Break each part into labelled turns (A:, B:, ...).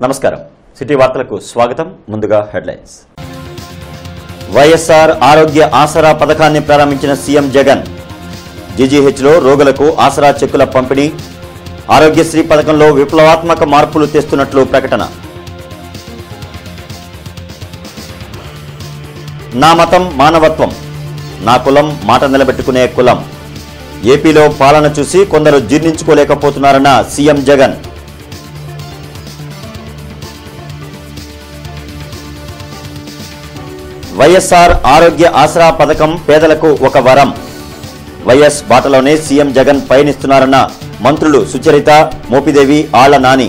A: నమస్కారం సిటీ వార్తలకు స్వాగతం. ముందుగా హెడ్లైన్స్. వైఎస్ఆర్ ఆరోగ్య ఆసరా పథకాన్ని ప్రారంభించిన సీఎం జగన్. జీజీహెచ్లో రోగులకు ఆసరా చెక్కుల పంపిణీ, ఆరోగ్యశ్రీ పథకంలో విప్లవాత్మక మార్పులు తెస్తున్నట్లు ప్రకటన. నా మతం మానవత్వం, నా కులం మాట నిలబెట్టుకునే కులం. ఏపీలో పాలన చూసి కొందరు జీర్ణించుకోలేకపోతున్నారన్న సీఎం జగన్. వైఎస్ఆర్ ఆరోగ్య ఆసరా పథకం పేదలకు ఒక వరం. వైఎస్ బాటలోనే సీఎం జగన్ పయనిస్తున్నారన్న మంత్రులు సుచరిత, మోపిదేవి, ఆళ్ల నాని.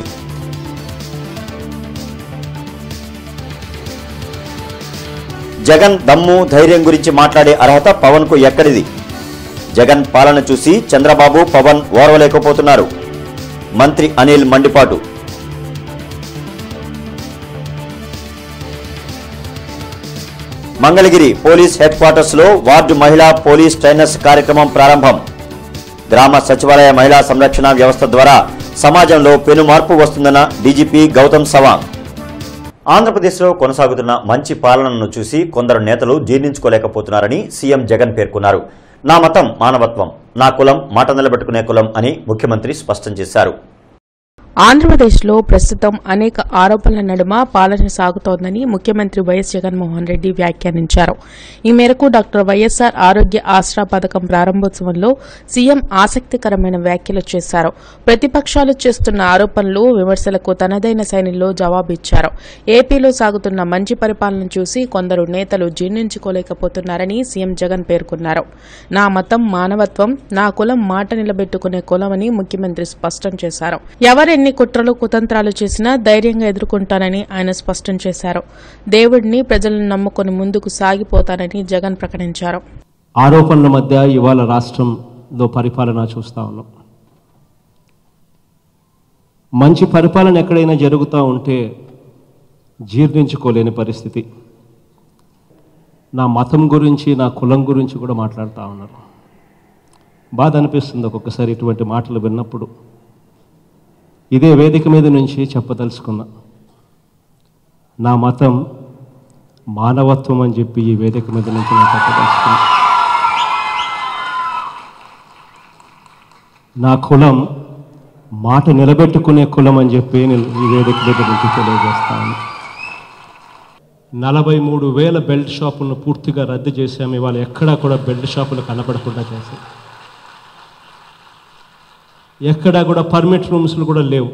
A: జగన్ దమ్ము ధైర్యం గురించి మాట్లాడే అర్హత పవన్ కు ఎక్కడిది? జగన్ పాలన చూసి చంద్రబాబు, పవన్ ఓర్వలేకపోతున్నారు. మంత్రి అనిల్ మండిపాటు. మంగళగిరి పోలీస్ హెడ్ క్వార్టర్స్ లో వార్డు మహిళా పోలీస్ ట్రైనర్స్ కార్యక్రమం ప్రారంభం. గ్రామ సచివాలయ మహిళా సంరక్షణ వ్యవస్థ ద్వారా సమాజంలో పెను మార్పు వస్తుందన్న డీజీపీ గౌతమ్ సవాంగ్. ఆంధ్రప్రదేశ్లో కొనసాగుతున్న మంచి పాలనను చూసి కొందరు నేతలు జీర్ణించుకోలేకపోతున్నారని సీఎం జగన్ పేర్కొన్నారు. నా మతం మానవత్వం, నా కులం మాట నిలబెట్టుకునే కులం అని ముఖ్యమంత్రి స్పష్టం చేశారు.
B: ఆంధ్రప్రదేశ్లో ప్రస్తుతం అనేక ఆరోపణల నడుమ పాలన సాగుతోందని ముఖ్యమంత్రి వైఎస్ జగన్మోహన్ రెడ్డి వ్యాఖ్యానించారు. ఈ మేరకు డాక్టర్ వైఎస్ఆర్ ఆరోగ్య ఆసరా పథకం ప్రారంభోత్సవంలో సీఎం ఆసక్తికరమైన వ్యాఖ్యలు చేశారు. ప్రతిపక్షాలు చేస్తున్న ఆరోపణలు, విమర్శలకు తనదైన శైలిలో జవాబిచ్చారు. ఏపీలో సాగుతున్న మంచి పరిపాలన చూసి కొందరు నేతలు జీర్ణించుకోలేకపోతున్నారని సీఎం జగన్ పేర్కొన్నారు. నా మతం మానవత్వం, నా కులం మాట నిలబెట్టుకునే కులమని ముఖ్యమంత్రి స్పష్టం చేశారు. ఎవరెన్ని కుట్రలు కుతంత్రాలు చేసినా ధైర్యంగా ఎదుర్కొంటానని ఆయన స్పష్టం చేశారు. దేవుడిని ప్రజలను నమ్ముకుని ముందుకు సాగిపోతానని జగన్ ప్రకటించారు.
C: ఆరోపణల మధ్య ఇవాళ రాష్ట్రంలో పరిపాలన చూస్తా ఉన్నాం. మంచి పరిపాలన ఎక్కడైనా జరుగుతూ ఉంటే జీర్ణించుకోలేని పరిస్థితి. నా మతం గురించి, నా కులం గురించి కూడా మాట్లాడుతూ ఉన్నారు. బాధ అనిపిస్తుంది ఒక్కొక్కసారి ఇటువంటి మాటలు విన్నప్పుడు. ఇదే వేదిక మీద నుంచి చెప్పదలుచుకున్నా. నా మతం మానవత్వం అని చెప్పి ఈ వేదిక మీద నుంచి నేను చెప్పదలుచుకున్నా. నా కులం మాట నిలబెట్టుకునే కులం అని చెప్పి నేను ఈ వేదిక మీద నుంచి తెలియజేస్తాను. 43,000 బెల్ట్ షాపులను పూర్తిగా రద్దు చేశాము. ఇవాళ ఎక్కడా కూడా బెల్ట్ షాపులు కనపడకుండా చేశాం. ఎక్కడా కూడా పర్మిట్ రూమ్స్లు కూడా లేవు.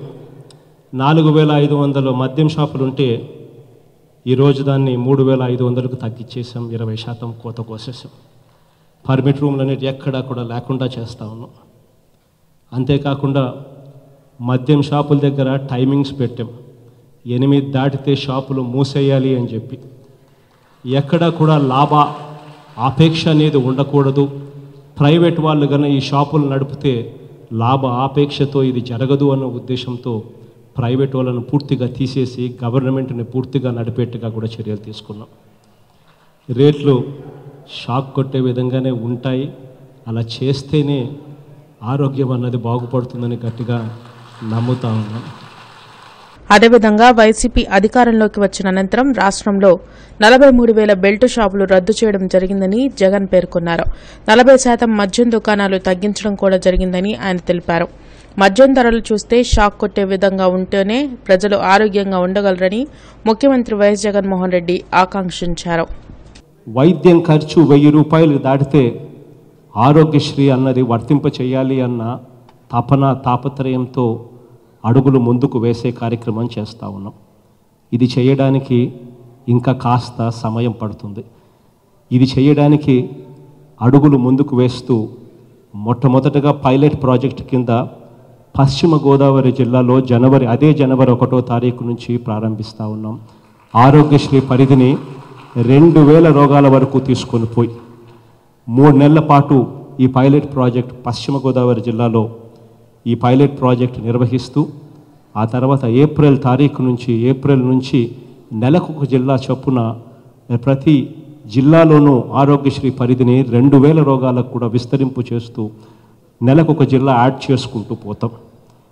C: 4,500 మద్యం షాపులు ఉంటే ఈరోజు దాన్ని 3,500కు తగ్గించేసాం. 20% కోత కోసేసాం. పర్మిట్ రూమ్లు అనేవి ఎక్కడా కూడా లేకుండా చేస్తూ ఉన్నాం. అంతేకాకుండా మద్యం షాపుల దగ్గర టైమింగ్స్ పెట్టాం. 8 దాటితే షాపులు మూసేయాలి అని చెప్పి. ఎక్కడా కూడా లాభ ఆపేక్ష అనేది ఉండకూడదు. ప్రైవేట్ వాళ్ళు కన్నా ఈ షాపులు నడిపితే లాభ ఆపేక్షతో ఇది జరగదు అన్న ఉద్దేశంతో ప్రైవేట్ వాళ్ళను పూర్తిగా తీసేసి గవర్నమెంట్ని పూర్తిగా నడిపేట్టుగా కూడా చర్యలు తీసుకున్నాం. రేట్లు షాక్ కొట్టే విధంగానే ఉంటాయి. అలా చేస్తేనే ఆరోగ్యం అన్నది బాగుపడుతుందని గట్టిగా నమ్ముతా ఉన్నాం.
B: అదేవిధంగా వైసీపీ అధికారంలోకి వచ్చిన అనంతరం రాష్ట్రంలో 43,000 బెల్ట్ షాపులు రద్దు చేయడం జరిగిందని జగన్ పేర్కొన్నారు. 40% మద్యం దుకాణాలు తగ్గించడం కూడా జరిగిందని ఆయన తెలిపారు. మద్యం ధరలు చూస్తే షాక్ కొట్టే విధంగా ఉంటేనే ప్రజలు ఆరోగ్యంగా ఉండగలరని ముఖ్యమంత్రి వైఎస్ జగన్మోహన్ రెడ్డి ఆకాంక్షించారు.
C: వైద్యం ఖర్చు 1,000 రూపాయలు దాటితే ఆరోగ్యశ్రీ అన్నది వర్తింప చేయాలి అన్న తాపత్రయంతో అడుగులు ముందుకు వేసే కార్యక్రమం చేస్తూ ఉన్నాం. ఇది చేయడానికి ఇంకా కాస్త సమయం పడుతుంది. ఇది చేయడానికి అడుగులు ముందుకు వేస్తూ మొట్టమొదటగా పైలట్ ప్రాజెక్ట్ కింద పశ్చిమ గోదావరి జిల్లాలో జనవరి 1వ తారీఖు నుంచి ప్రారంభిస్తూ ఉన్నాం. ఆరోగ్యశ్రీ పరిధిని 2,000 రోగాల వరకు తీసుకొని పోయి 3 నెలల పాటు ఈ పైలట్ ప్రాజెక్ట్ పశ్చిమ గోదావరి జిల్లాలో ఈ పైలట్ ప్రాజెక్ట్ నిర్వహిస్తూ ఆ తర్వాత ఏప్రిల్ నుంచి నెలకు ఒక జిల్లా చొప్పున ప్రతి జిల్లాలోనూ ఆరోగ్యశ్రీ పరిధిని 2,000 రోగాలకు కూడా విస్తరింపు చేస్తూ నెలకు ఒక జిల్లా యాడ్ చేసుకుంటూ పోతాం.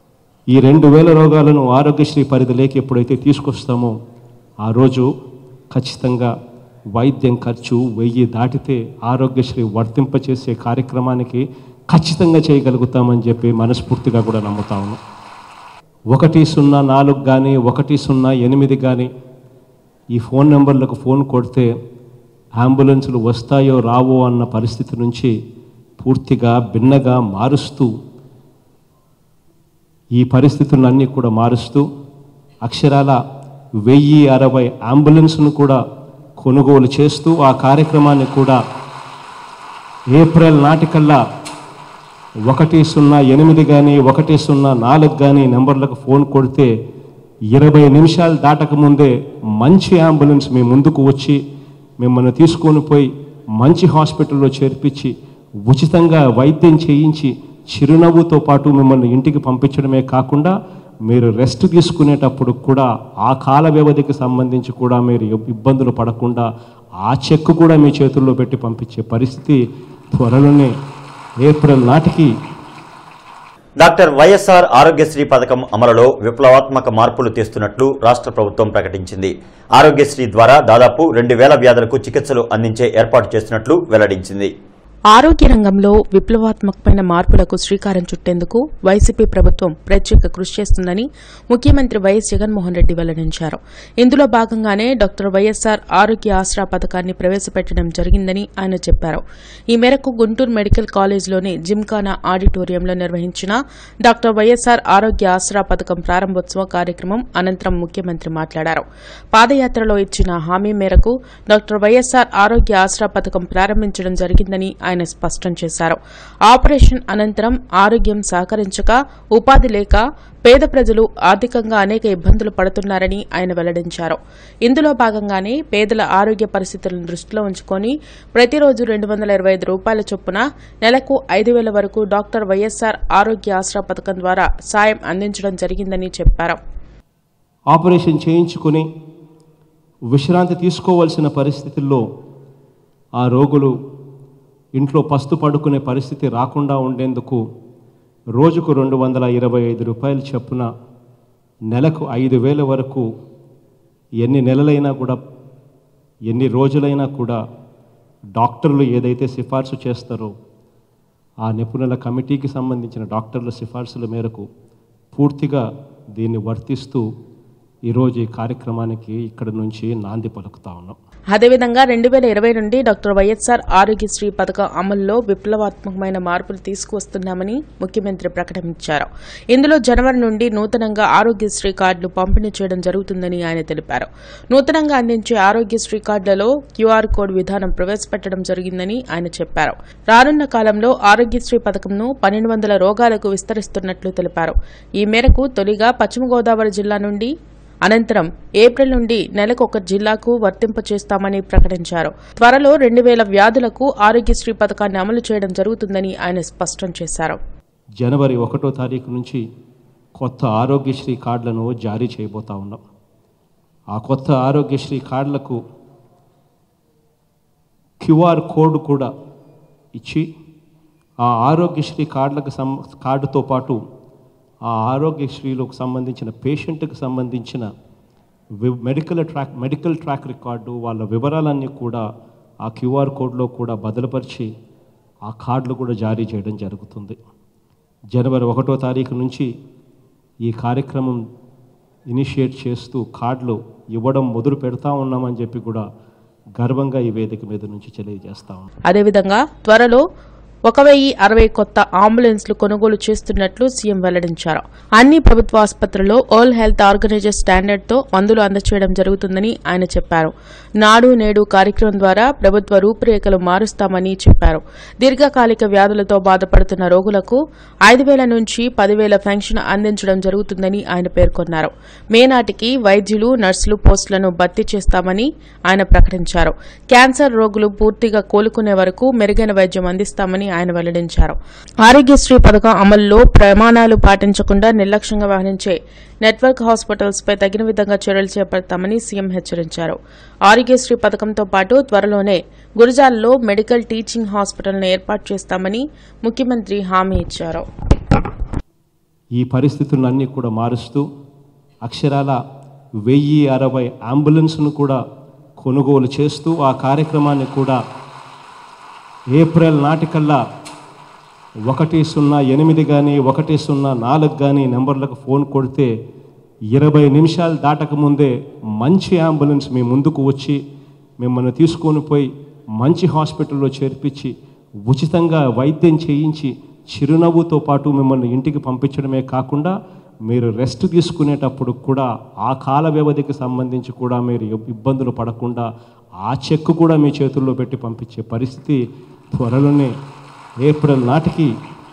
C: ఈ 2000 రోగాలను ఆరోగ్యశ్రీ పరిధిలోకి ఎప్పుడైతే తీసుకొస్తామో ఆ రోజు ఖచ్చితంగా వైద్యం ఖర్చు 1000 దాటితే ఆరోగ్యశ్రీ వర్తింపచేసే కార్యక్రమానికి ఖచ్చితంగా చేయగలుగుతామని చెప్పి మనస్ఫూర్తిగా కూడా నమ్ముతా ఉన్నాం. 104 కానీ 108 కానీ ఈ ఫోన్ నెంబర్లకు ఫోన్ కొడితే అంబులెన్సులు వస్తాయో రావో అన్న పరిస్థితి నుంచి పూర్తిగా భిన్నగా మారుస్తూ ఈ పరిస్థితులన్నీ కూడా మారుస్తూ అక్షరాల 1060 అంబులెన్స్ను కూడా కొనుగోలు చేస్తూ ఆ కార్యక్రమాన్ని కూడా ఏప్రిల్ నాటికల్లా 108 కానీ 104 కానీ నెంబర్లకు ఫోన్ కొడితే 20 నిమిషాలు దాటకముందే మంచి అంబులెన్స్ మీ ముందుకు వచ్చి మిమ్మల్ని తీసుకొని పోయి మంచి హాస్పిటల్లో చేర్పించి ఉచితంగా వైద్యం చేయించి చిరునవ్వుతో పాటు మిమ్మల్ని ఇంటికి పంపించడమే కాకుండా మీరు రెస్ట్ తీసుకునేటప్పుడు కూడా ఆ కాల వ్యవధికి సంబంధించి కూడా మీరు ఇబ్బందులు పడకుండా ఆ చెక్ కూడా మీ చేతుల్లో పెట్టి పంపించే పరిస్థితి త్వరలోనే ఏప్రిల్ నాటికి
A: డాక్టర్ వైఎస్ఆర్ ఆరోగ్యశ్రీ పథకం అమలులో విప్లవాత్మక మార్పులు తెస్తున్నట్లు రాష్ట్ర ప్రభుత్వం ప్రకటించింది. ఆరోగ్యశ్రీ ద్వారా దాదాపు 2000 వ్యాధులకు చికిత్సలు అందించే ఏర్పాటు చేస్తున్నట్లు వెల్లడించింది.
B: ఆరోగ్య రంగంలో విప్లవాత్మకమైన మార్పులకు శ్రీకారం చుట్టేందుకు వైసీపీ ప్రభుత్వం ప్రత్యేక కృషి చేస్తుందని ముఖ్యమంత్రి వైఎస్ జగన్మోహన్ రెడ్డి వెల్లడించారు. ఇందులో భాగంగానే డాక్టర్ వైఎస్ఆర్ ఆరోగ్య ఆసరా పథకాన్ని ప్రవేశపెట్టడం జరిగిందని ఆయన చెప్పారు. ఈ మేరకు గుంటూరు మెడికల్ కాలేజ్లోని జిమ్ఖానా ఆడిటోరియంలో నిర్వహించిన డాక్టర్ వైఎస్ఆర్ ఆరోగ్య ఆసరా పథకం ప్రారంభోత్సవ కార్యక్రమం అనంతరం ముఖ్యమంత్రి మాట్లాడారు. పాదయాత్రలో ఇచ్చిన హామీ మేరకు డాక్టర్ వైఎస్ఆర్ ఆరోగ్య ఆసరా పథకం ప్రారంభించడం జరిగిందని ఆయన స్పష్టం చేశారు. ఆపరేషన్ అనంతరం ఆరోగ్యం సహకరించక ఉపాధి లేక పేద ప్రజలు ఆర్థికంగా అనేక ఇబ్బందులు పడుతున్నారని ఆయన వెల్లడించారు. ఇందులో భాగంగానే పేదల ఆరోగ్య పరిస్థితులను దృష్టిలో ఉంచుకొని ప్రతిరోజు 225 రూపాయల చొప్పున నెలకు 5000 వరకు డాక్టర్ వైఎస్ఆర్ ఆరోగ్య ఆసరా పథకం ద్వారా సాయం అందించడం జరిగిందని చెప్పారు.
C: ఆపరేషన్ చేయించుకుని విశ్రాంతి తీసుకోవాల్సిన పరిస్థితుల్లో ఆ రోగులు ఇంట్లో పస్తు పడుకునే పరిస్థితి రాకుండా ఉండేందుకు రోజుకు 225 రూపాయలు చొప్పున నెలకు 5000 వరకు ఎన్ని నెలలైనా కూడా ఎన్ని రోజులైనా కూడా డాక్టర్లు ఏదైతే సిఫార్సు చేస్తారో ఆ నిపుణుల కమిటీకి సంబంధించిన డాక్టర్ల సిఫార్సుల మేరకు పూర్తిగా దీన్ని వర్తిస్తూ ఈరోజు ఈ కార్యక్రమానికి ఇక్కడ నుంచి నాంది పలుకుతా ఉన్నాం.
B: అదేవిధంగా 2020 నుండి డాక్టర్ వైఎస్ఆర్ ఆరోగ్యశ్రీ పథకం అమలులో విప్లవాత్మకమైన మార్పులు తీసుకువస్తున్నామని ముఖ్యమంత్రి ప్రకటించారు. ఇందులో జనవరి నుండి నూతనంగా ఆరోగ్యశ్రీ కార్డులు పంపిణీ చేయడం జరుగుతుందని ఆయన తెలిపారు. నూతనంగా అందించే ఆరోగ్యశ్రీ కార్డులలో క్యూఆర్ కోడ్ విధానం ప్రవేశపెట్టడం జరిగిందని ఆయన చెప్పారు. రానున్న కాలంలో ఆరోగ్యశ్రీ పథకంను 1200 రోగాలకు విస్తరిస్తున్నట్లు తెలిపారు. ఈ మేరకు తొలిగా పశ్చిమ గోదావరి జిల్లా నుండి అనంతరం ఏప్రిల్ నుండి నెలకు 1 జిల్లాకు వర్తింపచేస్తామని ప్రకటించారు. త్వరలో 2000 వ్యాధులకు ఆరోగ్యశ్రీ పథకాన్ని అమలు చేయడం జరుగుతుందని ఆయన స్పష్టం చేశారు.
C: జనవరి 1వ తారీఖు నుంచి కొత్త ఆరోగ్యశ్రీ కార్డులను జారీ చేయబోతా ఉన్నాం. ఆ కొత్త ఆరోగ్యశ్రీ కార్డులకు క్యూఆర్ కోడ్ కూడా ఇచ్చి ఆ ఆరోగ్యశ్రీ కార్డుతో పాటు ఆ ఆరోగ్యశ్రీలోకి సంబంధించిన పేషెంట్కి సంబంధించిన మెడికల్ ట్రాక్ రికార్డు వాళ్ళ వివరాలన్నీ కూడా ఆ క్యూఆర్ కోడ్లో కూడా బదులుపరిచి ఆ కార్డులు కూడా జారీ చేయడం జరుగుతుంది. జనవరి 1వ తారీఖు నుంచి ఈ కార్యక్రమం ఇనిషియేట్ చేస్తూ కార్డులు ఇవ్వడం మొదలు పెడతా ఉన్నామని చెప్పి కూడా గర్వంగా ఈ వేదిక మీద నుంచి తెలియజేస్తా ఉన్నాం.
B: అదేవిధంగా త్వరలో 1060 కొత్త అంబులెన్స్లు కొనుగోలు చేస్తున్నట్లు సీఎం వెల్లడించారు. అన్ని ప్రభుత్వ ఆసుపత్రుల్లో వరల్డ్ హెల్త్ ఆర్గనైజేషన్ స్టాండర్డ్తో మందులు అందజేయడం జరుగుతుందని ఆయన చెప్పారు. నాడు నేడు కార్యక్రమం ద్వారా ప్రభుత్వ రూపురేఖలు మారుస్తామని చెప్పారు. దీర్ఘకాలిక వ్యాధులతో బాధపడుతున్న రోగులకు 5000 నుంచి 10,000 పెన్షన్ అందించడం జరుగుతుందని ఆయన పేర్కొన్నారు. మే నాటికి వైద్యులు నర్సులు పోస్టులను భర్తీ చేస్తామని ఆయన ప్రకటించారు. క్యాన్సర్ రోగులు పూర్తిగా కోలుకునే వరకు మెరుగైన వైద్యం అందిస్తామని ఆయన వెల్లడించారు. ఆరోగ్యశ్రీ పథకం అమలులో ప్రమాణాలు పాటించకుండా నిర్లక్ష్యంగా వ్యవహరించే నెట్వర్క్ హాస్పిటల్స్ పై తగిన విధంగా చర్యలు చేపడతామని సీఎం హెచ్చరించారు. ఆరోగ్యశ్రీ పథకంతో పాటు త్వరలోనే గురజాలలో మెడికల్ టీచింగ్ హాస్పిటల్ను ఏర్పాటు చేస్తామని ముఖ్యమంత్రి హామీ ఇచ్చారు.
C: ఈ పరిస్థితులన్నీ కూడా మారుస్తూ అక్షరాల 1060 అంబులెన్స్ను కూడా కొనుగోలు చేస్తూ ఆ కార్యక్రమాన్ని కూడా ఏప్రిల్ నాటికల్లా 108 కానీ 104 కానీ నెంబర్లకు ఫోన్ కొడితే 20 నిమిషాలు దాటకముందే మంచి అంబులెన్స్ మీ ముందుకు వచ్చి మిమ్మల్ని తీసుకొని పోయి మంచి హాస్పిటల్లో చేర్పించి ఉచితంగా వైద్యం చేయించి చిరునవ్వుతో పాటు మిమ్మల్ని ఇంటికి పంపించడమే కాకుండా మీరు రెస్ట్ తీసుకునేటప్పుడు కూడా ఆ కాల వ్యవధికి సంబంధించి కూడా మీరు ఇబ్బందులు పడకుండా ఆ చెక్కు కూడా మీ చేతుల్లో పెట్టి పంపించే పరిస్థితి త్వరలోనే ఏప్రిల్ నాటికి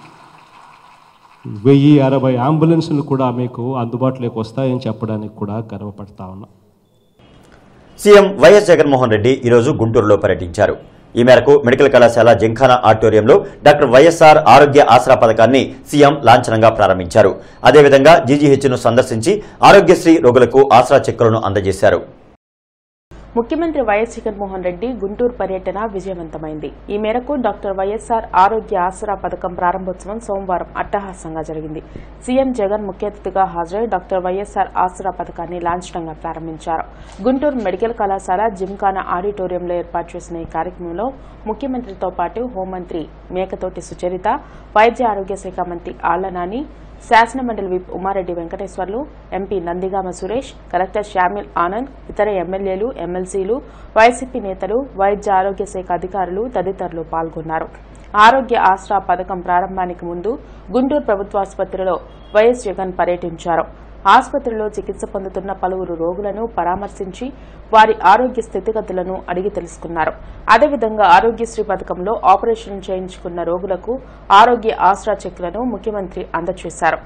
C: 1060 అంబులెన్సులు కూడా మీకు అందుబాటులోకి వస్తాయని చెప్పడానికి కూడా గర్వపడతా ఉన్నా.
A: సీఎం వైఎస్ జగన్మోహన్ రెడ్డి ఈరోజు గుంటూరులో పర్యటించారు. ఈ మేరకు మెడికల్ కళాశాల జింఖానా ఆడిటోరియంలో డాక్టర్ వైఎస్ఆర్ ఆరోగ్య ఆసరా పథకాన్ని సీఎం లాంఛనంగా ప్రారంభించారు. అదేవిధంగా జీజీహెచ్ను సందర్శించి ఆరోగ్యశ్రీ రోగులకు ఆసరా చెక్కులను అందజేశారు.
B: ముఖ్యమంత్రి వైఎస్ జగన్మోహన్ రెడ్డి గుంటూరు పర్యటన విజయవంతమైంది. ఈ మేరకు డాక్టర్ వైఎస్ఆర్ ఆరోగ్య ఆసరా పథకం ప్రారంభోత్సవం సోమవారం అట్టహాసంగా జరిగింది. సీఎం జగన్ ముఖ్య అతిథిగా హాజరై డాక్టర్ వైఎస్ఆర్ ఆసరా పథకాన్ని లాంఛనంగా ప్రారంభించారు. గుంటూరు మెడికల్ కళాశాల జింఖానా ఆడిటోరియంలో ఏర్పాటు చేసిన ఈ కార్యక్రమంలో ముఖ్యమంత్రితో పాటు హోంమంత్రి మేకతోటి సుచరిత, వైద్య ఆరోగ్య శాఖ మంత్రి ఆళ్ల నాని, శాసనమండలి whip Ummareddy Venkateswarlu, MP Nandigam Suresh, collector Samuel Anand, ఇతర ఎమ్మెల్యేలు, ఎమ్మెల్సీలు, వైసీపీ నేతలు, వైద్య ఆరోగ్య శాఖ అధికారులు తదితరులు పాల్గొన్నారు. ఆరోగ్య ఆసరా పథకం ప్రారంభానికి ముందు గుంటూరు ప్రభుత్వాసుపత్రిలో వైఎస్ జగన్ పర్యటించారు. ఆసుపత్రిలో చికిత్స పొందుతున్న పలువురు రోగులను పరామర్శించి వారి ఆరోగ్య స్థితిగతులను అడిగి తెలుసుకున్నారు. అదేవిధంగా ఆరోగ్యశ్రీ పథకంలో ఆపరేషన్ చేయించుకున్న రోగులకు ఆరోగ్య ఆసరా చెక్కులను ముఖ్యమంత్రి అందజేశారు.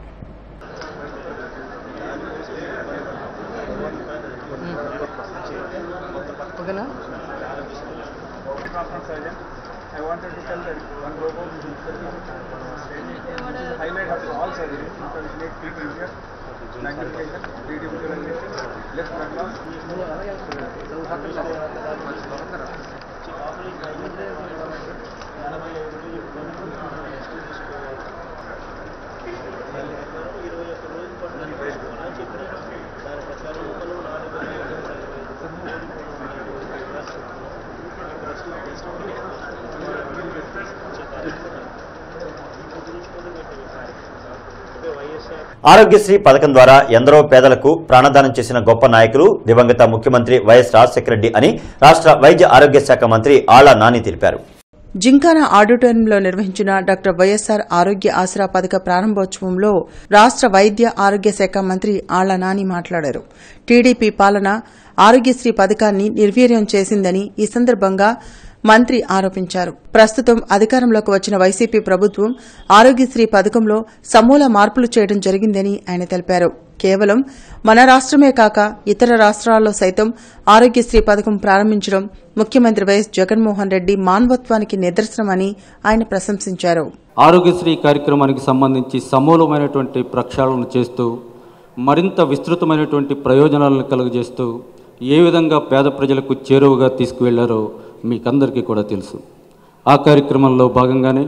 A: ఆరోగ్యశ్రీ పథకం ద్వారా ఎందరో పేదలకు ప్రాణదానం చేసిన గొప్ప నాయకులు దివంగత ముఖ్యమంత్రి వైఎస్ రాజశేఖర రెడ్డి అని రాష్ట్ర వైద్య ఆరోగ్య శాఖ మంత్రి ఆళ్ల నాని తెలిపారు.
D: జింఖానా ఆడిటోరియంలో నిర్వహించిన డాక్టర్ వైఎస్ఆర్ ఆరోగ్య ఆసరా పథక ప్రారంభోత్సవంలో రాష్ట్ర వైద్య ఆరోగ్య శాఖ మంత్రి ఆళ్ల నాని మాట్లాడారు. టీడీపీ పాలన ఆరోగ్యశ్రీ పథకాన్ని నిర్వీర్యం చేసిందని ఈ సందర్భంగా మంత్రి ఆరోపించారు. ప్రస్తుతం అధికారంలోకి వచ్చిన వైసీపీ ప్రభుత్వం ఆరోగ్యశ్రీ పథకంలో సమూల మార్పులు చేయడం జరిగిందని ఆయన తెలిపారు. కేవలం మన రాష్ట్రమే కాక ఇతర రాష్ట్రాల్లో సైతం ఆరోగ్యశ్రీ పథకం ప్రారంభించడం ముఖ్యమంత్రి వైఎస్ జగన్మోహన్ రెడ్డి మానవత్వానికి నిదర్శనమని ఆయన ప్రశంసించారు.
E: ఆరోగ్యశ్రీ కార్యక్రమానికి సంబంధించి సమూలమైనటువంటి ప్రక్షాళన చేస్తూ మరింత విస్తృతమైనటువంటి ప్రయోజనాలను కలుగజేస్తూ ఏ విధంగా పేద ప్రజలకు చేరువగా తీసుకువెళ్లారో మీకందరికీ కూడా తెలుసు. ఆ కార్యక్రమంలో భాగంగానే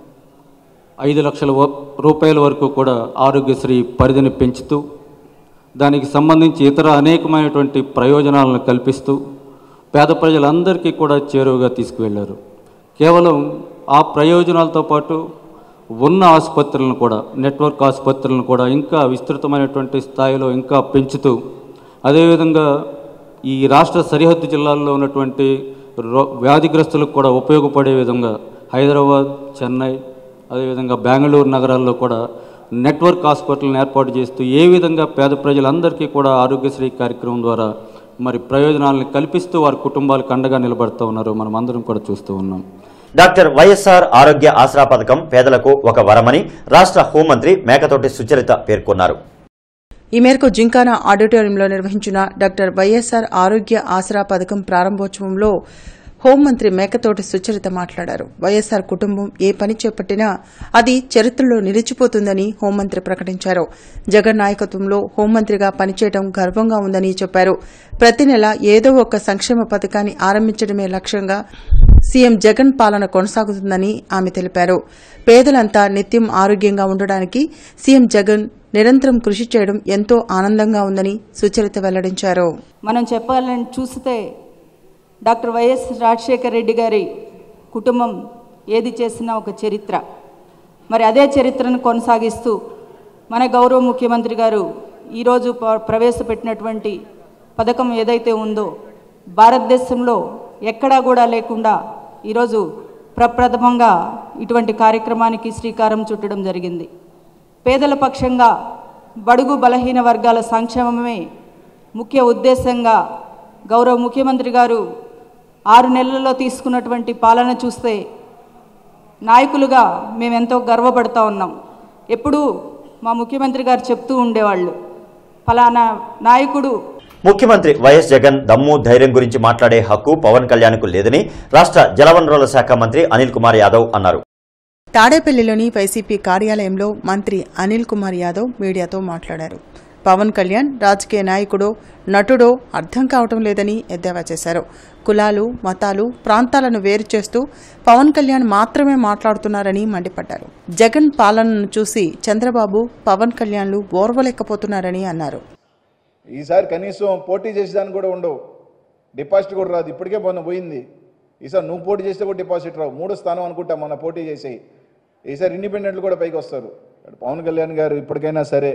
E: 5 లక్షల రూపాయల వరకు కూడా ఆరోగ్యశ్రీ పరిధిని పెంచుతూ దానికి సంబంధించి ఇతర అనేకమైనటువంటి ప్రయోజనాలను కల్పిస్తూ పేద ప్రజలందరికీ కూడా చేరువగా తీసుకువెళ్లారు. కేవలం ఆ ప్రయోజనాలతో పాటు ఉన్న ఆసుపత్రులను కూడా, నెట్వర్క్ ఆసుపత్రులను కూడా ఇంకా విస్తృతమైనటువంటి స్థాయిలో ఇంకా పెంచుతూ, అదేవిధంగా ఈ రాష్ట్ర సరిహద్దు జిల్లాల్లో ఉన్నటువంటి వ్యాధిగ్రస్తులకు కూడా ఉపయోగపడే విధంగా హైదరాబాద్, చెన్నై, అదేవిధంగా బెంగళూరు నగరాల్లో కూడా నెట్వర్క్ హాస్పిటల్ని ఏర్పాటు చేస్తూ ఏ విధంగా పేద ప్రజలందరికీ కూడా ఆరోగ్యశ్రీ కార్యక్రమం ద్వారా మరి ప్రయోజనాలను కల్పిస్తూ వారి కుటుంబాలకు అండగా నిలబడుతూ ఉన్నారో మనం అందరం కూడా చూస్తూ ఉన్నాం.
A: డాక్టర్ వైఎస్ఆర్ ఆరోగ్య ఆసరా పథకం పేదలకు ఒక వరమని రాష్ట్ర హోంమంత్రి మేకతోటి సుచరిత పేర్కొన్నారు.
D: ఈ మేరకు జింఖానా ఆడిటోరియంలో నిర్వహించిన డాక్టర్ వైఎస్ఆర్ ఆరోగ్య ఆసరా పథకం ప్రారంభోత్సవంలో హోంమంత్రి మేకతోటి సుచరిత మాట్లాడారు. వైఎస్ఆర్ కుటుంబం ఏ పని చేపట్టినా అది చరిత్రలో నిలిచిపోతుందని హోంమంత్రి ప్రకటించారు. జగన్ నాయకత్వంలో హోంమంత్రిగా పనిచేయడం గర్వంగా ఉందని చెప్పారు. ప్రతి నెల ఏదో ఒక సంక్షేమ పథకాన్ని ఆరంభించడమే లక్ష్యంగా సీఎం జగన్ పాలన కొనసాగుతుందని ఆమె తెలిపారు. పేదలంతా నిత్యం ఆరోగ్యంగా ఉండడానికి సీఎం జగన్ నిరంతరం కృషి చేయడం ఎంతో ఆనందంగా ఉందని సుచరిత వెల్లడించారు.
F: మనం చెప్పాలని చూస్తే డాక్టర్ వైఎస్ రాజశేఖర రెడ్డి గారి కుటుంబం ఏది చేసినా ఒక చరిత్ర. మరి అదే చరిత్రను కొనసాగిస్తూ మన గౌరవ ముఖ్యమంత్రి గారు ఈరోజు ప్రవేశపెట్టినటువంటి పథకం ఏదైతే ఉందో భారతదేశంలో ఎక్కడా కూడా లేకుండా ఈరోజు ప్రప్రథమంగా ఇటువంటి కార్యక్రమానికి శ్రీకారం చుట్టడం జరిగింది. పేదల పక్షంగా బడుగు బలహీన వర్గాల సంక్షేమమే ముఖ్య ఉద్దేశంగా గౌరవ ముఖ్యమంత్రి గారు 6 నెలల్లో తీసుకున్నటువంటి పాలన చూస్తే నాయకులుగా మేమెంతో గర్వపడుతూ ఉన్నాం. ఎప్పుడూ మా ముఖ్యమంత్రి గారు చెప్తూ ఉండేవాళ్ళు, ఫలానా నాయకుడు.
A: ముఖ్యమంత్రి వైఎస్ జగన్ దమ్ము ధైర్యం గురించి మాట్లాడే హక్కు పవన్ కళ్యాణ్కు లేదని రాష్ట్ర జలవనరుల శాఖ మంత్రి అనిల్ కుమార్ యాదవ్ అన్నారు.
D: తాడేపల్లిలోని వైసీపీ కార్యాలయంలో మంత్రి అనిల్ కుమార్ యాదవ్ మీడియాతో మాట్లాడారు. పవన్ కళ్యాణ్ రాజకీయ నాయకుడో నటుడో అర్థం కావటం లేదని ఎద్దేవా చేశారు. కులాలు, మతాలు, ప్రాంతాలను వేరు చేస్తూ పవన్ కళ్యాణ్ మాత్రమే మాట్లాడుతున్నారని మండిపడ్డారు. జగన్ పాలనను చూసి చంద్రబాబు, పవన్ కళ్యాణ్లు ఓర్వలేకపోతున్నారని అన్నారు.
G: ఈసారి కనీసం పోటీ చేసేదానికి కూడా ఉండవు, డిపాజిట్ కూడా రాదు. ఇప్పటికే మొన్న పోయింది. ఈసారి నువ్వు పోటీ చేస్తే కూడా డిపాజిట్ రావు. 3వ స్థానం అనుకుంటా మొన్న పోటీ చేసేయి. ఈసారి ఇండిపెండెంట్లు కూడా పైకి వస్తారు. పవన్ కళ్యాణ్ గారు ఇప్పటికైనా సరే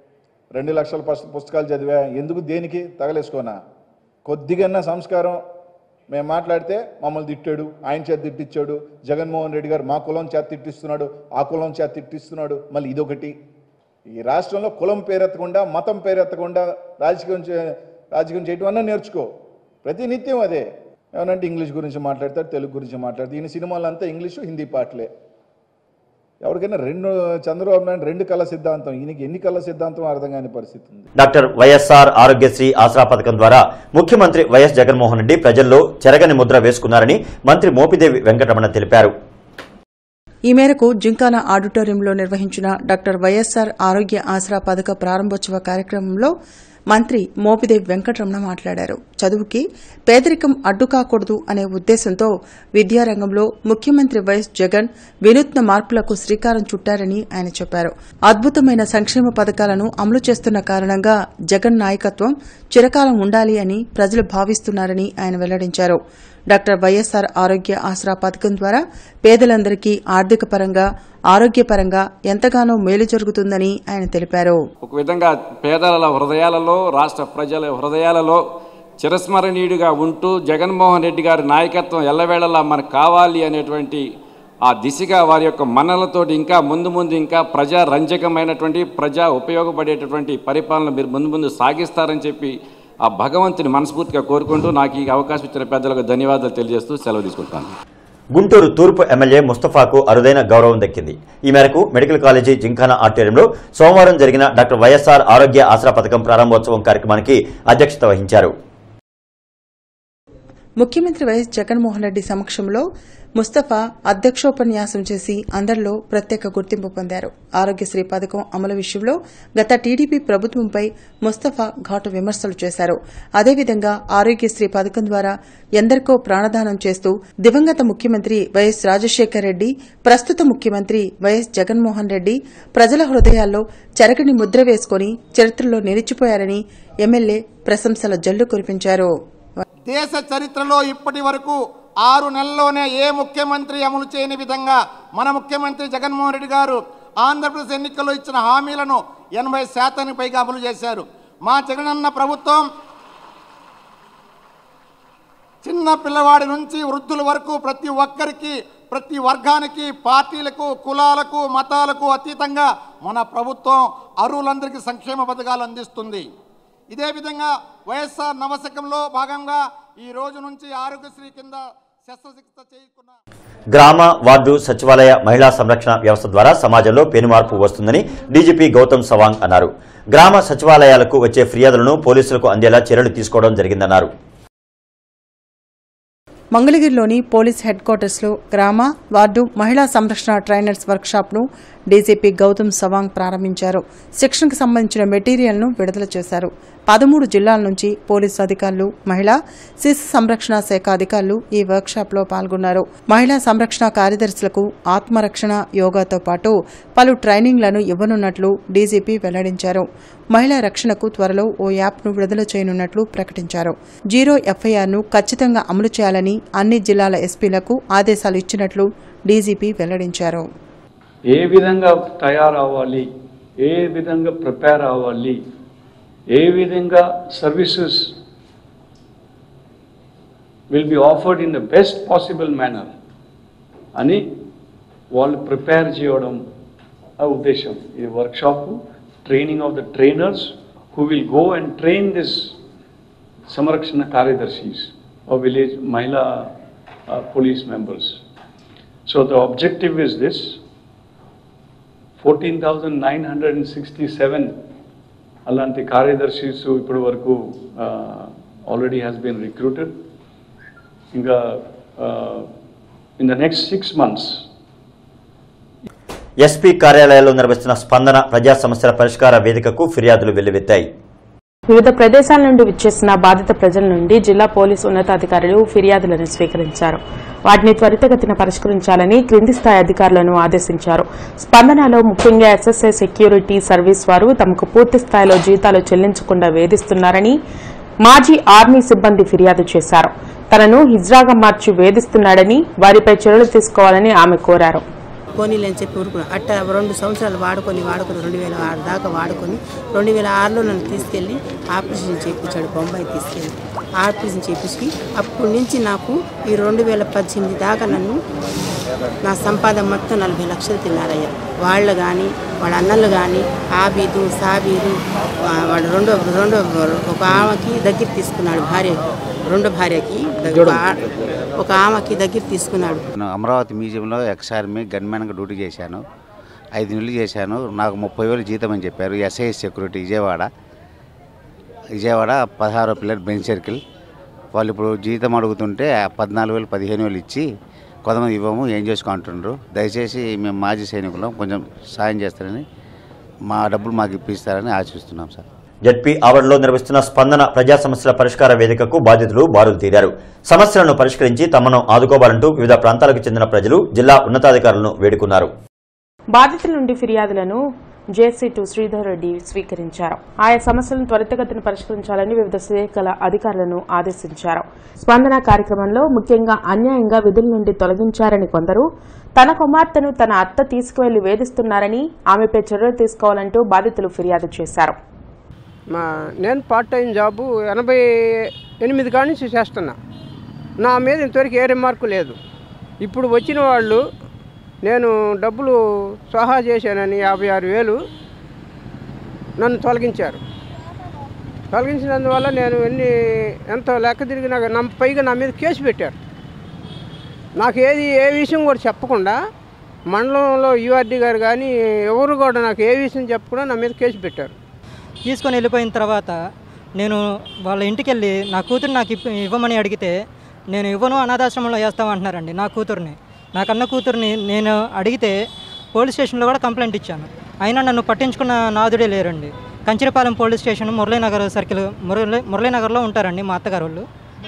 G: 2 లక్షల పుస్తకాలు చదివా, ఎందుకు దేనికి తగలేసుకోనా? కొద్దిగా సంస్కారం. మేము మాట్లాడితే మమ్మల్ని తిట్టాడు, ఆయన చేత తిట్టించాడు. జగన్మోహన్ రెడ్డి గారు మా కులం చేత తిట్టిస్తున్నాడు, ఆ కులం చేత తిట్టిస్తున్నాడు. మళ్ళీ ఇదొకటి. ఈ రాష్ట్రంలో కులం పేరెత్తకుండా, మతం పేరెత్తకుండా రాజకీయం చేయటం అన్నా నేర్చుకో. ప్రతి నిత్యం అదే. ఏమనంటే ఇంగ్లీష్ గురించి మాట్లాడతాడు, తెలుగు గురించి మాట్లాడతాడు. ఈయన సినిమాలంతా ఇంగ్లీషు, హిందీ పాటలే. ఎవరికైనా చంద్రబాబు నాయుడు 2 కళ సిద్ధాంతం, ఈయనకి ఎన్ని కళ సిద్ధాంతం అర్థం కాని పరిస్థితి ఉంది.
A: డాక్టర్ వైఎస్ఆర్ ఆరోగ్యశ్రీ ఆసరా పథకం ద్వారా ముఖ్యమంత్రి వైఎస్ జగన్మోహన్ రెడ్డి ప్రజల్లో చెరగని ముద్ర వేసుకున్నారని మంత్రి మోపిదేవి వెంకటరమణ తెలిపారు.
D: ఈ మేరకు జింకానా ఆడిటోరియంలో నిర్వహించిన డాక్టర్ వైఎస్ఆర్ ఆరోగ్య ఆసరా పథక ప్రారంభోత్సవ కార్యక్రమంలో మంత్రి మోపిదేవి వెంకటరమణ మాట్లాడారు. చదువుకి పేదరికం అడ్డుకాకూడదు అనే ఉద్దేశంతో విద్యారంగంలో ముఖ్యమంత్రి వైఎస్ జగన్ వినూత్న మార్పులకు శ్రీకారం చుట్టారని ఆయన చెప్పారు. అద్భుతమైన సంక్షేమ పథకాలను అమలు చేస్తున్న కారణంగా జగన్ నాయకత్వం చిరకాలం ఉండాలి అని ప్రజలు భావిస్తున్నారని ఆయన వెల్లడించారు. డాక్టర్ వైఎస్ఆర్ ఆరోగ్య ఆసరా పథకం ద్వారా పేదలందరికీ ఆర్థిక పరంగా, ఆరోగ్యపరంగా ఎంతగానో మేలు జరుగుతుందని ఆయన తెలిపారు.
H: ఒక విధంగా పేదల హృదయాలలో, రాష్ట్ర ప్రజల హృదయాలలో చిరస్మరణీయుడిగా ఉంటూ జగన్మోహన్ రెడ్డి గారి నాయకత్వం ఎల్లవేళలా మనకు కావాలి అనేటువంటి ఆ దిశగా వారి యొక్క మన్నలతోటి ఇంకా ముందు ఇంకా ప్రజారంజకమైనటువంటి ప్రజా ఉపయోగపడేటటువంటి పరిపాలన మీరు ముందు సాగిస్తారని చెప్పి ఆ భగవంతుని మనస్ఫూర్తిగా కోరుకుంటూ నాకు ఈ అవకాశం ఇచ్చిన పెద్దలకు ధన్యవాదాలు తెలియజేస్తూ సెలవు తీసుకుంటాను.
A: గుంటూరు తూర్పు ఎమ్మెల్యే ముస్తఫాకు అరుదైన గౌరవం దక్కింది. ఈ మేరకు మెడికల్ కాలేజీ జింకానా ఆడిటోరియంలో సోమవారం జరిగిన డాక్టర్ వైఎస్ఆర్ ఆరోగ్య ఆసరా పథకం ప్రారంభోత్సవం కార్యక్రమానికి అధ్యక్షత వహించారు.
D: ముఖ్యమంత్రి వైఎస్ జగన్మోహన్ రెడ్డి సమక్షంలో ముస్తఫా అధ్యక్షోపన్యాసం చేసి అందరిలో ప్రత్యేక గుర్తింపు పొందారు. ఆరోగ్యశ్రీ పథకం అమలు విషయంలో గత టీడీపీ ప్రభుత్వంపై ముస్తఫా ఘాటు విమర్శలు చేశారు. అదేవిధంగా ఆరోగ్యశ్రీ పథకం ద్వారా ఎందరికో ప్రాణదానం చేస్తూ దివంగత ముఖ్యమంత్రి వైఎస్ రాజశేఖర రెడ్డి, ప్రస్తుత ముఖ్యమంత్రి వైఎస్ జగన్మోహన్ రెడ్డి ప్రజల హృదయాల్లో చెరగని ముద్ర వేసుకుని చరిత్రలో నిలిచిపోయారని ఎమ్మెల్యే ప్రశంసల జల్లు కురిపించారు.
I: దేశ చరిత్రలో ఇప్పటి వరకు 6 నెలల్లోనే ఏ ముఖ్యమంత్రి అమలు చేయని విధంగా మన ముఖ్యమంత్రి జగన్మోహన్ రెడ్డి గారు ఆంధ్రప్రదేశ్ ఎన్నికల్లో ఇచ్చిన హామీలను 80% పైగా అమలు చేశారు. మా జగనన్న ప్రభుత్వం చిన్న పిల్లవాడి నుంచి వృద్ధుల వరకు ప్రతి ఒక్కరికి, ప్రతి వర్గానికి, పార్టీలకు, కులాలకు, మతాలకు అతీతంగా మన ప్రభుత్వం అర్హులందరికీ సంక్షేమ పథకాలు అందిస్తుంది. ఇదే విధంగా వైఎస్ఆర్ నవశకంలో భాగంగా ఈ రోజు నుంచి ఆరోగ్యశ్రీ కింద శస్త్రచికిత్స చేయకున్న
A: గ్రామ, వార్డు, సచివాలయ మహిళా సంరక్షణ వ్యవస్థ ద్వారా సమాజంలో పెనుమార్పు వస్తుందని డీజీపీ గౌతమ్ సవాంగ్ అన్నారు. గ్రామ సచివాలయాలకు వచ్చే ఫిర్యాదులను పోలీసులకు అందేలా చర్యలు తీసుకోవడం జరిగిందన్నారు.
D: మంగళగిరిలోని పోలీస్ హెడ్ క్వార్టర్స్లో గ్రామ, వార్డు మహిళా సంరక్షణ ట్రైనర్స్ వర్క్షాప్ను డీజీపీ గౌతమ్ సవాంగ్ ప్రారంభించారు. శిక్షణకు సంబంధించిన మెటీరియల్ను విడుదల చేశారు. 13 జిల్లాల నుంచి పోలీసు అధికారులు, మహిళా శిశు సంరక్షణ శాఖ అధికారులు ఈ వర్క్షాప్లో పాల్గొన్నారు. మహిళా సంరక్షణ కార్యదర్శులకు ఆత్మరక్షణ, యోగాతో పాటు పలు ట్రైనింగ్లను ఇవ్వనున్నట్లు డీజీపీ వెల్లడించారు. మహిళా రక్షణకు త్వరలో ఓ యాప్ను విడుదల చేయనున్నట్లు ప్రకటించారు. జీరో ఎఫ్ఐఆర్ను ఖచ్చితంగా అమలు చేయాలని అన్ని జిల్లాల ఎస్పీలకు ఆదేశాలు ఇచ్చినట్లు డీజీపీ వెల్లడించారు.
J: ఏ విధంగా తయారవ్వాలి, ఏ విధంగా ప్రిపేర్ అవ్వాలి, ఏ విధంగా services will be afforded in the best possible manner అని వాళ్ళు ప్రిపేర్ చేయడం ఆ ఉద్దేశం. ఈ workshop training of the trainers who will go and train this Samrakshana Karyadarshis or village Mahila police members. So the objective is this: 14,967 alanti Karyadarshis ippudu varaku already has been recruited. Inga in the next 6 months
A: SP కార్యాలయాల్లో నిర్వహిస్తున్న స్పందన ప్రజా సమస్యల పరిష్కార వేదికకు ఫిర్యాదులు వెల్లువెత్తాయి.
B: వివిధ ప్రదేశాల నుండి విచ్చేసిన బాధిత ప్రజల నుండి జిల్లా పోలీసు ఉన్నతాధికారులు ఫిర్యాదులను స్వీకరించారు. వాటిని త్వరితగతిన పరిష్కరించాలని క్రింది స్థాయి అధికారులను ఆదేశించారు. స్పందనలో ముఖ్యంగా ఎస్ఎస్ఐ సెక్యూరిటీ సర్వీస్ వారు తమకు పూర్తి స్థాయిలో జీతాలు చెల్లించకుండా వేధిస్తున్నారని మాజీ ఆర్మీ సిబ్బంది ఫిర్యాదు చేశారు. తనను హిజ్రాగా మార్చి వేధిస్తున్నాడని, వారిపై చర్యలు తీసుకోవాలని ఆమె కోరారు.
K: పోనీలని చెప్పి ఊరుకున్నాను. అట్ట 2 సంవత్సరాలు వాడుకొని 2006 దాకా వాడుకొని 2006లో నన్ను తీసుకెళ్ళి ఆపరేషన్ చేయించాడు. బొంబాయి తీసుకెళ్ళి ఆపరేషన్ చేయించి అప్పటి నుంచి నాకు ఈ 2018 దాకా నన్ను నా సంపాదన మొత్తం 40 లక్షలు తిన్నారయ్యా. వాళ్ళు కానీ వాళ్ళ అన్నలు కానీ ఆబీదు సాబీదు వాడు రెండో ఒక ఆమెకి దగ్గర తీసుకున్నాడు. రెండో భార్యకి ఒక ఆమెకి దగ్గర తీసుకున్నాడు.
L: అమరావతి మ్యూజియంలో ఎక్స్-ఆర్మీ గన్మెన్గా డ్యూటీ చేశాను. 5 నెలలు చేశాను. నాకు 30,000 జీతం అని చెప్పారు. ఎస్ఐ సెక్యూరిటీ విజయవాడ 16వ పిల్లర్ బెంచ్ సర్కిల్. వాళ్ళు ఇప్పుడు జీతం అడుగుతుంటే 14,000 15,000 ఇచ్చి కొంతమంది ఇవ్వము, ఏం చేసుకుంటున్నారు. దయచేసి మేము మాజీ సైనికులం, కొంచెం సాయం చేస్తారని, మా డబ్బులు మాకు ఇప్పిస్తారని ఆశిస్తున్నాం సార్.
A: జడ్పీ ఆవరణలో నిర్వహిస్తున్న స్పందన ప్రజా సమస్యల పరిష్కార వేదికకు బాధితులు బారులు తీరారు. సమస్యలను పరిష్కరించి తమను ఆదుకోవాలంటూ వివిధ ప్రాంతాలకు చెందిన ప్రజలు జిల్లా ఉన్నతాధికారులను వేడుకున్నారు.
B: బాధితుల నుండి ఫిర్యాదులను జేసీ2 శ్రీధర్ రెడ్డి స్వీకరించారు. ఆయా సమస్యలను త్వరితగతిన పరిష్కరించాలని వివిధ శాఖల అధికారులను ఆదేశించారు. స్పందన కార్యక్రమంలో ముఖ్యంగా అన్యాయంగా విధుల నుండి తొలగించారని కొందరు, తన కుమార్తెను తన అత్త తీసుకువెళ్లి వేధిస్తున్నారని, ఆమెపై చర్యలు తీసుకోవాలంటూ బాధితులు ఫిర్యాదు చేశారు.
M: నేను పార్ట్ టైం జాబు 88 కాడి నుంచి చేస్తున్నా. నా మీద ఇంతవరకు ఏ రిమార్కు లేదు. ఇప్పుడు వచ్చిన వాళ్ళు నేను డబ్బులు సహా చేశానని 56,000 నన్ను తొలగించారు. తొలగించినందువల్ల నేను ఎంత లెక్క తిరిగినా పైగా నా మీద కేసు పెట్టారు. నాకు ఏ విషయం కూడా చెప్పకుండా మండలంలో యూఆర్డీ గారు కానీ ఎవరు కూడా నాకు ఏ విషయం చెప్పకుండా నా మీద కేసు పెట్టారు.
N: తీసుకొని వెళ్ళిపోయిన తర్వాత నేను వాళ్ళ ఇంటికి వెళ్ళి నా కూతురు నాకు ఇవ్వమని అడిగితే నేను ఇవ్వను, అనాథాశ్రమంలో వేస్తామంటున్నారండి. నా కూతుర్ని, నా కన్న కూతుర్ని నేను అడిగితే పోలీస్ స్టేషన్లో కూడా కంప్లైంట్ ఇచ్చాను. అయినా నన్ను పట్టించుకున్న నాదుడే లేరండి. Kancharapalem police station Muralinagar circle మురళీనగర్లో ఉంటారండి మా అత్తగారు వాళ్ళు.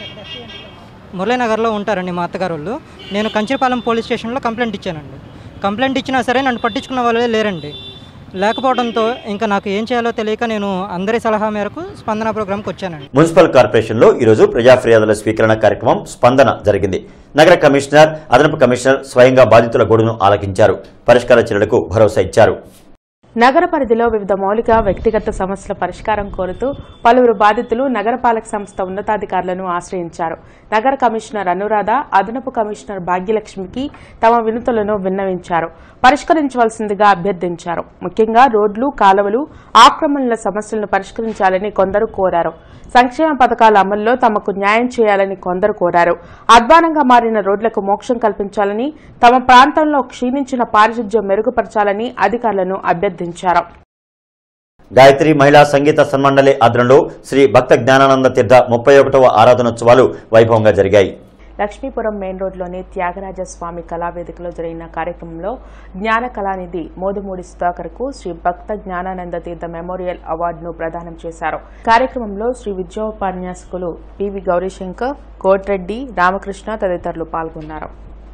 N: మురళీనగర్లో ఉంటారండి మా అత్తగారు వాళ్ళు. నేను కంచిరపాలెం పోలీస్ స్టేషన్లో కంప్లైంట్ ఇచ్చానండి. కంప్లైంట్ ఇచ్చినా సరే నన్ను పట్టించుకున్న వాళ్ళే లేరండి. లేకపోవడంతో ఇంకా నాకు ఏం చేయాలో తెలియక నేను అందరి సలహా మేరకు స్పందన ప్రోగ్రాంకి వచ్చానండి.
A: మున్సిపల్ కార్పొరేషన్లో ఈరోజు ప్రజా ఫిర్యాదుల స్వీకరణ కార్యక్రమం స్పందన జరిగింది. నగర కమిషనర్, అదనపు కమిషనర్ స్వయంగా బాధితుల గొడుగును ఆలకించారు. పరిష్కార చర్యలకు భరోసా ఇచ్చారు.
B: నగర పరిధిలో వివిధ మౌలిక వ్యక్తిగత సమస్యల పరిష్కారం కోరుతూ పలువురు బాధితులు నగరపాలక సంస్థ ఉన్నతాధికారులను ఆశ్రయించారు. నగర కమిషనర్ అనురాధ, అదనపు కమిషనర్ భాగ్యలక్ష్మికి తమ వినతులను విన్నవించారు. పరిష్కరించవలసిందిగా అభ్యర్థించారు. ముఖ్యంగా రోడ్లు, కాలువలు, ఆక్రమణల సమస్యలను పరిష్కరించాలని కొందరు కోరారు. సంక్షేమ పథకాల అమల్లో తమకు న్యాయం చేయాలని కొందరు కోరారు. అధ్వానంగా మారిన రోడ్లకు మోక్షం కల్పించాలని, తమ ప్రాంతంలో క్షీణించిన పారిశుధ్యం మెరుగుపరచాలని అధికారులను అభ్యర్థించారు.
A: గాయత్రి మహిళా సంగీత సన్మండలి ఆధ్వర్యంలో శ్రీ భక్త జ్ఞానానంద తీర్థ 31వ ఆరాధనోత్సవాలు వైభవంగా జరిగాయి.
B: లక్ష్మీపురం మెయిన్ రోడ్లోని త్యాగరాజస్వామి కళావేదికలో జరిగిన కార్యక్రమంలో జ్ఞాన కళానిధి మోదుమూడి సుధాకర్కు శ్రీ భక్త జ్ఞానానంద తీర్థ మెమోరియల్ అవార్డును ప్రదానం చేశారు. కార్యక్రమంలో శ్రీ విద్యోపన్యాసకులు పివి గౌరీశంకర్, కోట్రెడ్డి, రామకృష్ణ తదితరులు పాల్గొన్నారు.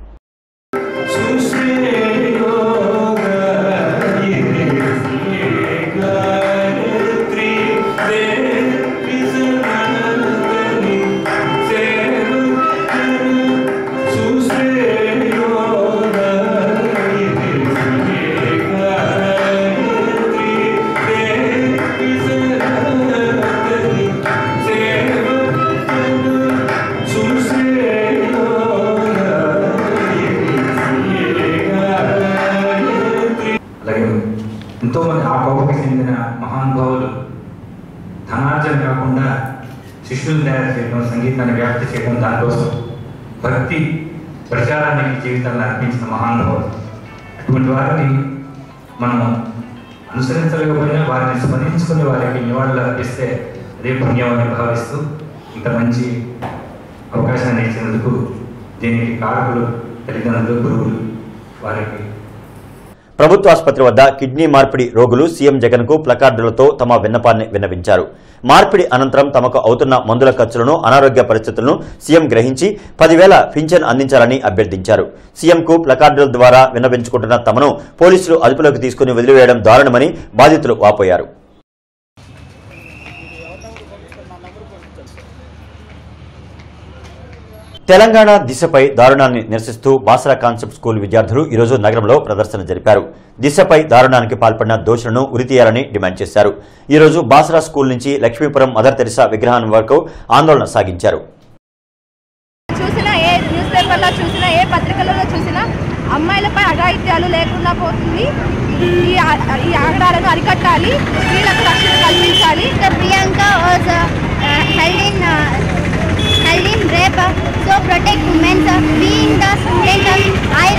O: ఎంతోమంది ఆ కోపకి చెందిన మహానుభావులు ధనార్జన కాకుండా శిష్యులను తయారు చేయడం, సంగీతాన్ని వ్యాప్తి చేయడం, దానికోసం భక్తి ప్రచారానికి జీవితాన్ని అర్పించిన మహానుభావులు. అటువంటి వారిని మనం అనుసరించలేకపోయినా వారిని స్మరించుకుని వారికి నివాళులు అర్పిస్తే అదే పుణ్యం అని భావిస్తూ ఇంత మంచి అవకాశాన్ని ఇచ్చినందుకు దీనికి కారకులు తల్లిదండ్రులు, గురువులు వారికి.
A: ప్రభుత్వ ఆసుపత్రి వద్ద కిడ్నీ మార్పిడి రోగులు సీఎం జగన్ కు ప్లకార్డులతో తమ విన్నపాన్ని విన్నవించారు. మార్పిడి అనంతరం తమకు అవుతున్న మందుల ఖర్చులను, అనారోగ్య పరిస్థితులను సీఎం గ్రహించి 10,000 పింఛన్ అందించాలని అభ్యర్థించారు. సీఎంకు ప్లకార్డుల ద్వారా విన్నవించుకుంటున్న తమను పోలీసులు అదుపులోకి తీసుకుని వదిలివేయడం దారుణమని బాధితులు వాపోయారు. తెలంగాణ దిశపై దారుణాన్ని నిరసిస్తూ బాసరా కాన్సెప్ట్ స్కూల్ విద్యార్థులు ఈరోజు నగరంలో ప్రదర్శన జరిపారు. దిశపై దారుణానికి పాల్పడిన దోషులను ఉరితీయాలని డిమాండ్ చేశారు. ఈరోజు బాసరా స్కూల్ నుంచి లక్ష్మీపురం మదర్ తెరిసా విగ్రహం వరకు ఆందోళన సాగించారు.
P: చూసినా ఏ న్యూస్ పేపర్లో చూసినా, ఏ పత్రికలలో చూసినా అమ్మాయిలపై అఘాయిత్యాలు లేకుండా పోతుంది. ఈ ఆగడాలను అరికట్టాలి, స్త్రీలకు రక్షణ కల్పించాలి.
Q: Priyanka held in rape, so protect women. Being the student, I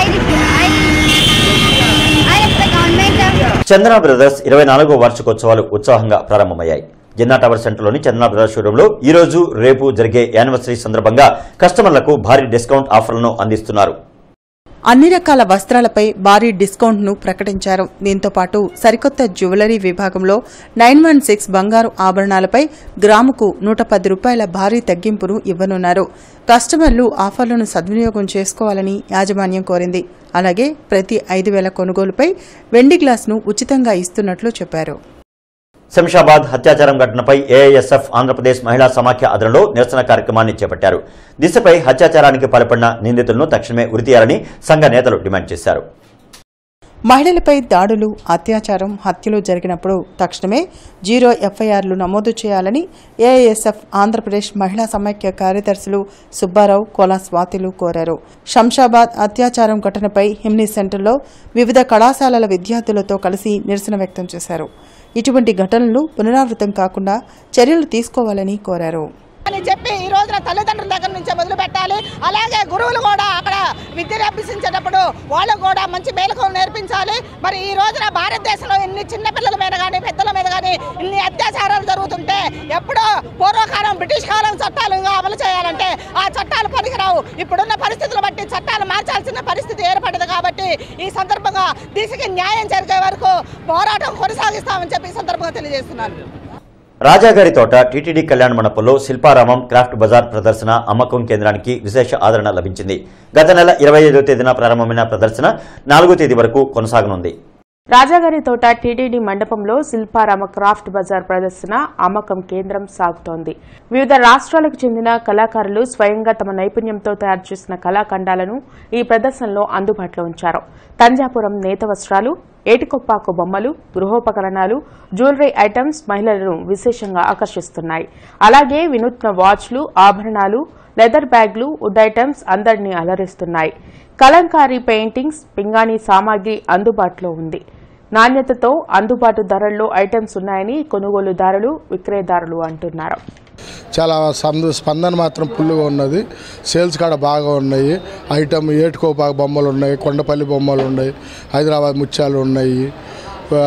Q: respect government.
A: Chandana brothers 24వ వార్షికోత్సవాలు ఉత్సాహంగా ప్రారంభమయ్యాయి. జిన్నా టవర్ సెంటర్లోని చందన బ్రదర్స్ షోరూంలో ఈ రోజు, రేపు జరిగే యానివర్సరీ సందర్భంగా కస్టమర్లకు భారీ డిస్కౌంట్ ఆఫర్లను అందిస్తున్నారు.
D: అన్ని రకాల వస్త్రాలపై భారీ డిస్కౌంట్ను ప్రకటించారు. దీంతో పాటు సరికొత్త జ్యువెలరీ విభాగంలో 916 బంగారు ఆభరణాలపై గ్రాముకు 110 రూపాయల భారీ తగ్గింపును ఇవ్వనున్నారు. కస్టమర్లు ఆఫర్లను సద్వినియోగం చేసుకోవాలని యాజమాన్యం కోరింది. అలాగే ప్రతి 5,000 కొనుగోలుపై వెండి గ్లాసును ఉచితంగా ఇస్తున్నట్లు చెప్పారు.
A: శంషాబాద్ హత్యాచారం ఘటనపై ఏఐఎస్ఎఫ్ ఆంధ్రప్రదేశ్ మహిళా సమాఖ్య ఆధ్వర్యంలో నిరసన కార్యక్రమాన్ని చేపట్టారు. దిశపై హత్యాచారానికి పాల్పడిన నిందితులను తక్షణమే ఉరితీయాలని సంఘ నేతలు డిమాండ్ చేశారు.
D: మహిళలపై దాడులు, అత్యాచారం, హత్యలు జరిగినప్పుడు తక్షణమే 0 ఎఫ్ఐఆర్లు నమోదు చేయాలని ఏఐఎస్ఎఫ్ ఆంధ్రప్రదేశ్ మహిళా సమైక్య కార్యదర్శులు సుబ్బారావు, కోలా స్వాతిలు కోరారు. శంషాబాద్ అత్యాచారం ఘటనపై హిమ్నీ సెంటర్లో వివిధ కళాశాలల విద్యార్థులతో కలిసి నిరసన వ్యక్తం చేశారు. ఇటువంటి ఘటనలు పునరావృతం కాకుండా చర్యలు తీసుకోవాలని కోరారు.
R: అని చెప్పి ఈ రోజున తల్లిదండ్రుల దగ్గర నుంచి మొదలు పెట్టాలి. అలాగే గురువులు కూడా అక్కడ విద్యను అభ్యసించేటప్పుడు వాళ్ళు కూడా మంచి మేలుకలు నేర్పించాలి. మరి ఈ రోజున భారతదేశంలో ఇన్ని చిన్న పిల్లల మీద కానీ పెద్దల మీద కానీ ఇన్ని అత్యాచారాలు జరుగుతుంటే ఎప్పుడో పూర్వకాలం బ్రిటిష్ కాలం చట్టాలుగా అమలు చేయాలంటే ఆ చట్టాలు పనికిరావు. ఇప్పుడున్న పరిస్థితులు బట్టి చట్టాలు మార్చాల్సిన పరిస్థితి ఏర్పడింది. కాబట్టి ఈ సందర్భంగా దిశకి న్యాయం జరిగే వరకు పోరాటం కొనసాగిస్తామని చెప్పి ఈ సందర్భంగా తెలియజేస్తున్నాను.
A: రాజాగారి తోట టీటీడీ కళ్యాణ మండపంలో శిల్పారామం క్రాఫ్ట్ బజార్ ప్రదర్శన అమ్మకం కేంద్రానికి విశేష ఆదరణ లభించింది. గత నెల 25వ తేదీన ప్రారంభమైన ప్రదర్శన 4వ తేదీ వరకు కొనసాగనుంది.
B: రాజాగారి తోట టీటీడీ మండపంలో శిల్పారామ క్రాఫ్ట్ బజార్ ప్రదర్శన అమ్మకం కేంద్రం సాగుతోంది. వివిధ రాష్ట్రాలకు చెందిన కళాకారులు స్వయంగా తమ నైపుణ్యంతో తయారు చేసిన కళాఖండాలను ఈ ప్రదర్శనలో అందుబాటులో ఉంచారు. తంజాపురం నేత వస్త్రాలు, ఏటికొప్పాకు బొమ్మలు, గృహోపకరణాలు, జ్యువెలరీ ఐటమ్స్ మహిళలను విశేషంగా ఆకర్షిస్తున్నాయి. అలాగే వినూత్న వాచ్లు, ఆభరణాలు, లెదర్ బ్యాగ్లు, వుడ్ ఐటమ్స్ అందరినీ అలరిస్తున్నాయి. కలంకారీ పెయింటింగ్స్, పింగాణీ సామాగ్రి అందుబాటులో ఉంది. నాణ్యతతో అందుబాటు ధరల్లో ఐటమ్స్ ఉన్నాయని కొనుగోలుదారులు, విక్రయదారులు అంటున్నారు.
S: చాలా స్పందన మాత్రం ఫుల్గా ఉన్నది. సేల్స్ కాడ బాగా ఉన్నాయి. ఐటమ్ ఏటుకోపాకు బొమ్మలు ఉన్నాయి, కొండపల్లి బొమ్మలు ఉన్నాయి, హైదరాబాద్ ముత్యాలు ఉన్నాయి,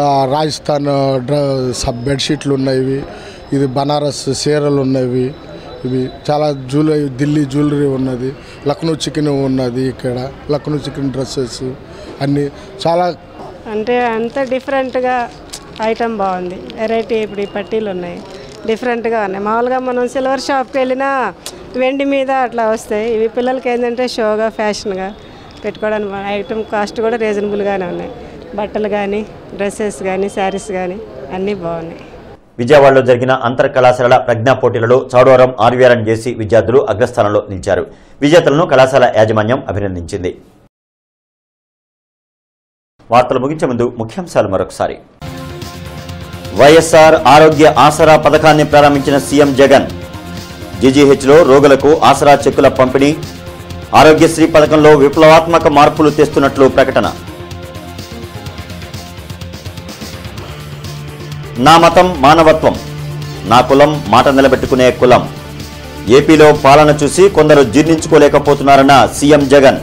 S: రాజస్థాన్ బెడ్షీట్లు ఉన్నాయి, ఇది బనారస్ చీరలు ఉన్నవి, ఇవి చాలా ఢిల్లీ జ్యువెలరీ ఉన్నది, లక్నో చికెన్ ఉన్నది, ఇక్కడ లక్నో చికెన్ డ్రెస్సెస్ అన్నీ చాలా
T: అంటే అంత డిఫరెంట్గా ఐటమ్ బాగుంది. వెరైటీ ఇప్పుడు ఈ పట్టీలు ఉన్నాయి, డిఫరెంట్గా ఉన్నాయి. మామూలుగా మనం సిల్వర్ షాప్కి వెళ్ళినా వెండి మీద అట్లా వస్తాయి. ఇవి పిల్లలకి ఏంటంటే షోగా ఫ్యాషన్గా పెట్టుకోవడానికి ఐటమ్ కాస్ట్ కూడా రీజనబుల్గానే ఉన్నాయి. బట్టలు కానీ డ్రెస్సెస్ కానీ శారీస్ కానీ అన్నీ బాగున్నాయి.
A: విజయవాడలో జరిగిన అంతర్ కళాశాలల ప్రజ్ఞా పోటీలలో చౌడవరం ఆర్వీఆర్ఎన్ జేసీ విద్యార్థులు అగ్రస్థానంలో నిలిచారు. విజేతలను కళాశాల యాజమాన్యం అభినందించింది. వార్తలు ముగించే ముందు ముఖ్యాంశాలు మరొకసారి. వైఎస్ఆర్ ఆరోగ్య ఆసరా పథకాన్ని ప్రారంభించిన సీఎం జగన్. జీజీహెచ్లో రోగులకు ఆసరా చెక్కుల పంపిణీ, ఆరోగ్యశ్రీ పథకంలో విప్లవాత్మక మార్పులు తెస్తున్నట్లు ప్రకటన. నా మతం మానవత్వం, నా కులం మాట నిలబెట్టుకునే కులం. ఏపీలో పాలన చూసి కొందరు జీర్ణించుకోలేకపోతున్నారన్న సీఎం జగన్.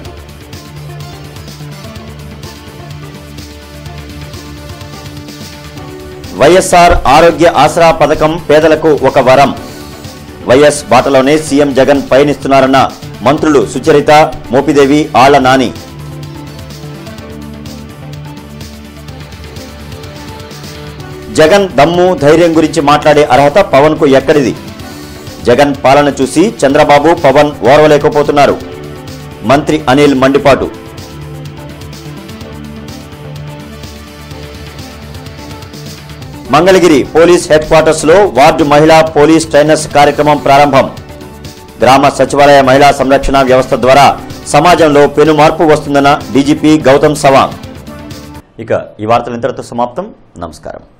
A: వైఎస్ఆర్ ఆరోగ్య ఆసరా పథకం పేదలకు ఒక వరం. వైఎస్ బాటలోనే సీఎం జగన్ పయనిస్తున్నారన్న మంత్రులు సుచరిత, మోపిదేవి, ఆళ్ల నాని. జగన్ దమ్ము ధైర్యం గురించి మాట్లాడే అర్హత పవన్ కు ఎక్కడిది? జగన్ పాలన చూసి చంద్రబాబు, పవన్ ఓర్వలేకపోతున్నారు. మంత్రి అనిల్ మండిపాటు. మంగళగిరి పోలీస్ హెడ్ క్వార్టర్స్ లో వార్డు మహిళా పోలీస్ ట్రైనర్స్ కార్యక్రమం ప్రారంభం. గ్రామ సచివాలయ మహిళా సంరక్షణ వ్యవస్థ ద్వారా సమాజంలో పెను మార్పు వస్తుందన్న డీజీపీ గౌతమ్ సవాంగ్. ఇక ఈ వార్తలు ఇంతటితో సమాప్తం. నమస్కారం.